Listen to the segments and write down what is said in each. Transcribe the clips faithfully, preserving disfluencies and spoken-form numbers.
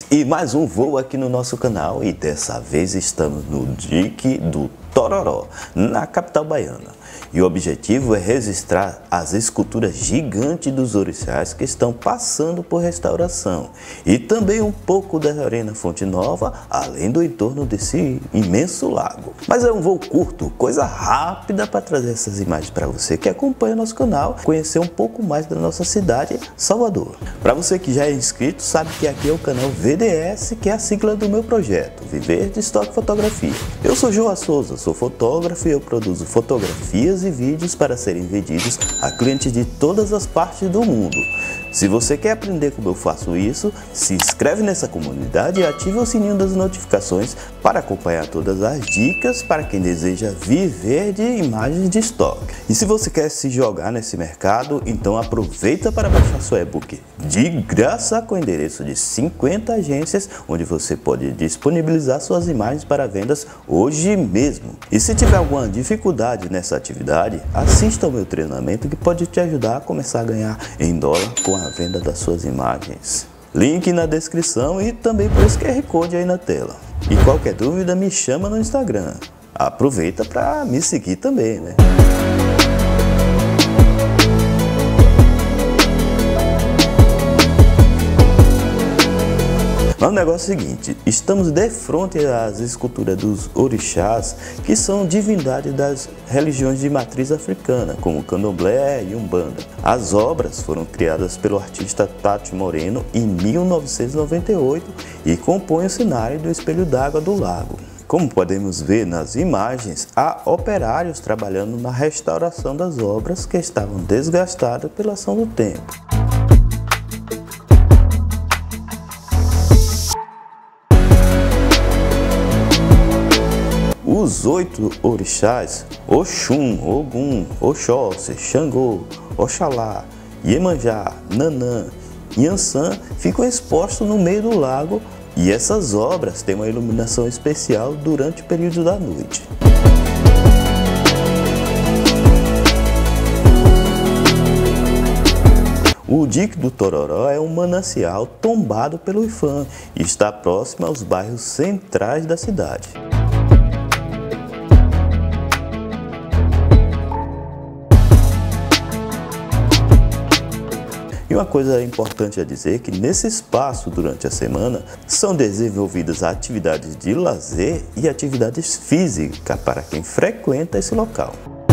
E mais um voo aqui no nosso canal, e dessa vez estamos no dique do Tororó, na capital baiana. E o objetivo é registrar as esculturas gigantes dos orixás que estão passando por restauração. E também um pouco da Arena Fonte Nova, além do entorno desse imenso lago. Mas é um voo curto, coisa rápida para trazer essas imagens para você que acompanha nosso canal, conhecer um pouco mais da nossa cidade, Salvador. Para você que já é inscrito, sabe que aqui é o canal V D S, que é a sigla do meu projeto, Viver de Estoque Fotografia. Eu sou João Souza, sou fotógrafo e eu produzo fotografias e vídeos para serem vendidos a clientes de todas as partes do mundo. Se você quer aprender como eu faço isso, se inscreve nessa comunidade e ative o sininho das notificações para acompanhar todas as dicas para quem deseja viver de imagens de estoque. E se você quer se jogar nesse mercado, então aproveita para baixar seu e-book de graça com o endereço de cinquenta agências, onde você pode disponibilizar suas imagens para vendas hoje mesmo. E se tiver alguma dificuldade nessa atividade, assista ao meu treinamento que pode te ajudar a começar a ganhar em dólar com a venda das suas imagens. Link na descrição e também por esse Q R Code aí na tela. E qualquer dúvida me chama no Instagram. Aproveita para me seguir também, né? Mas o negócio é o seguinte, estamos de frente às esculturas dos orixás, que são divindades das religiões de matriz africana, como Candomblé e Umbanda. As obras foram criadas pelo artista Tati Moreno em mil novecentos e noventa e oito e compõem o cenário do Espelho d'Água do Lago. Como podemos ver nas imagens, há operários trabalhando na restauração das obras que estavam desgastadas pela ação do tempo. Os oito orixás, Oxum, Ogum, Oxóssi, Xangô, Oxalá, Iemanjá, Nanã e Iansã ficam expostos no meio do lago, e essas obras têm uma iluminação especial durante o período da noite. O dique do Tororó é um manancial tombado pelo Ifam e está próximo aos bairros centrais da cidade. E uma coisa importante a dizer é que nesse espaço, durante a semana, são desenvolvidas atividades de lazer e atividades físicas para quem frequenta esse local.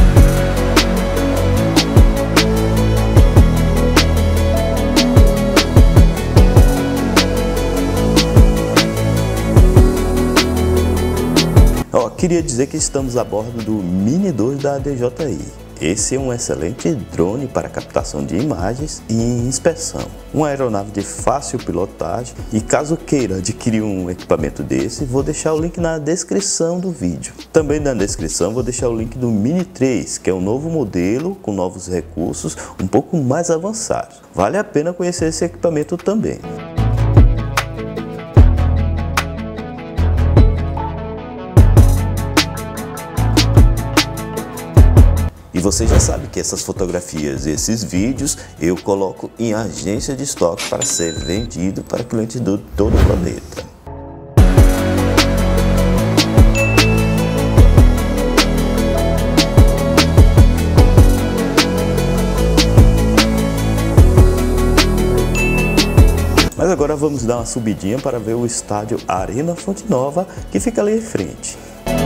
Ó, queria dizer que estamos a bordo do Mini dois da A D J I. Esse é um excelente drone para captação de imagens e inspeção. Uma aeronave de fácil pilotagem, e caso queira adquirir um equipamento desse, vou deixar o link na descrição do vídeo. Também na descrição vou deixar o link do Mini três, que é um novo modelo com novos recursos um pouco mais avançados. Vale a pena conhecer esse equipamento também. E você já sabe que essas fotografias e esses vídeos eu coloco em agência de estoque para ser vendido para clientes de todo o planeta. Mas agora vamos dar uma subidinha para ver o estádio Arena Fonte Nova, que fica ali em frente.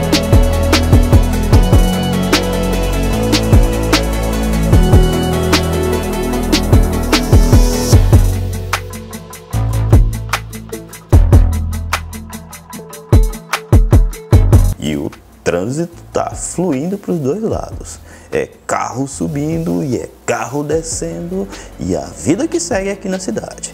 E o trânsito está fluindo para os dois lados. É carro subindo e é carro descendo, e a vida que segue aqui na cidade.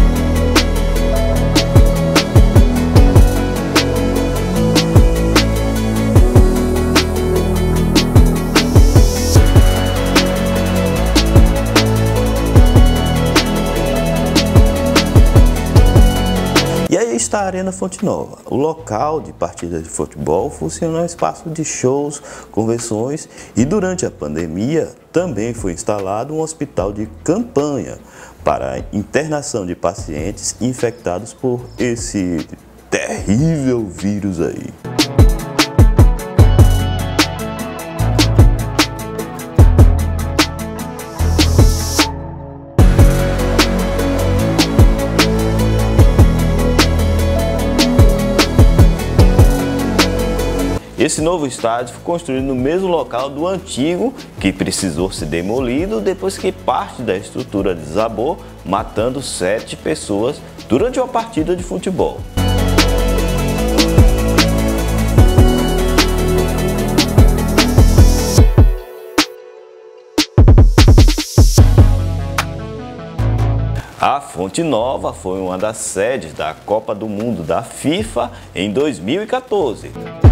E aí está a Arena Fonte Nova. O local de partida de futebol funciona um espaço de shows, convenções, e durante a pandemia também foi instalado um hospital de campanha para a internação de pacientes infectados por esse terrível vírus aí. Esse novo estádio foi construído no mesmo local do antigo, que precisou ser demolido depois que parte da estrutura desabou, matando sete pessoas durante uma partida de futebol. A Fonte Nova foi uma das sedes da Copa do Mundo da FIFA em dois mil e quatorze.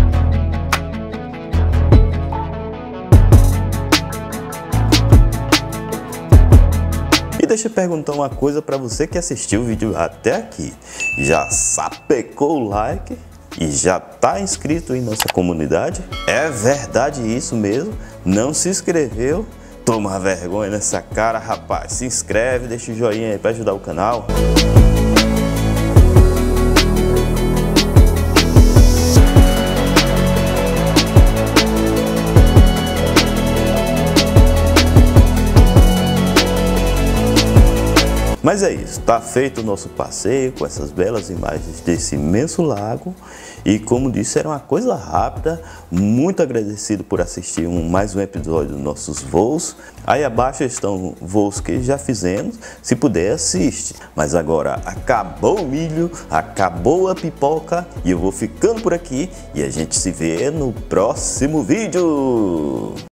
E deixa eu perguntar uma coisa para você que assistiu o vídeo até aqui. Já sapecou o like e já está inscrito em nossa comunidade? É verdade isso mesmo? Não se inscreveu? Toma vergonha nessa cara, rapaz. Se inscreve, deixa o joinha aí para ajudar o canal. Mas é isso, está feito o nosso passeio com essas belas imagens desse imenso lago e, como disse, era uma coisa rápida. Muito agradecido por assistir um, mais um episódio dos nossos voos. Aí abaixo estão voos que já fizemos, se puder assiste. Mas agora acabou o milho, acabou a pipoca e eu vou ficando por aqui e a gente se vê no próximo vídeo.